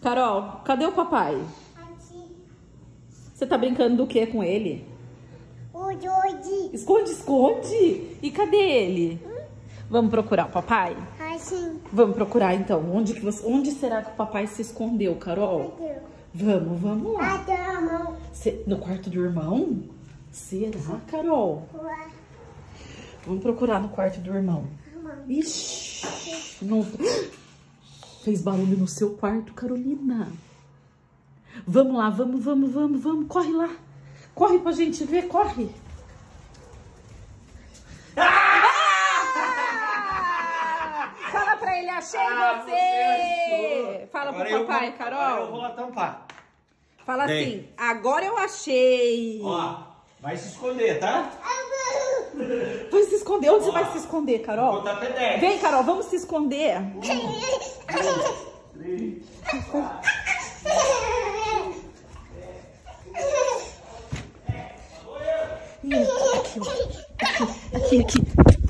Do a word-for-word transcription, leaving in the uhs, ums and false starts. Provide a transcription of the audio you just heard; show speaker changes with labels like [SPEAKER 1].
[SPEAKER 1] Carol, cadê o papai?
[SPEAKER 2] Aqui.
[SPEAKER 1] Você tá brincando do que com ele?
[SPEAKER 2] O Jordi.
[SPEAKER 1] Esconde, esconde. E cadê ele?
[SPEAKER 2] Hum?
[SPEAKER 1] Vamos procurar o papai?
[SPEAKER 2] Assim.
[SPEAKER 1] Vamos procurar então. Onde, que você, onde será que o papai se escondeu, Carol? Vamos, vamos lá.
[SPEAKER 2] Até a mão.
[SPEAKER 1] Cê- no quarto do irmão? Será, Carol? Vamos procurar no quarto do irmão. Ixi, não... Fez barulho no seu quarto, Carolina. Vamos lá, vamos, vamos, vamos, vamos. Corre lá. Corre pra gente ver, corre. Ah! Fala pra ele, achei
[SPEAKER 3] Ah,
[SPEAKER 1] você.
[SPEAKER 3] você
[SPEAKER 1] Fala
[SPEAKER 3] Agora
[SPEAKER 1] pro
[SPEAKER 3] eu
[SPEAKER 1] papai,
[SPEAKER 3] vou-
[SPEAKER 1] Carol.
[SPEAKER 3] Agora eu vou lá tampar.
[SPEAKER 1] Fala
[SPEAKER 3] Vem.
[SPEAKER 1] assim, agora eu achei.
[SPEAKER 3] Ó, vai se esconder, tá?
[SPEAKER 1] Vai se esconder. Onde
[SPEAKER 3] Ó,
[SPEAKER 1] você vai se esconder, Carol?
[SPEAKER 3] Vou botar pé
[SPEAKER 1] Vem, Carol, vamos se esconder. Ih, aqui, ó. Aqui, aqui, aqui.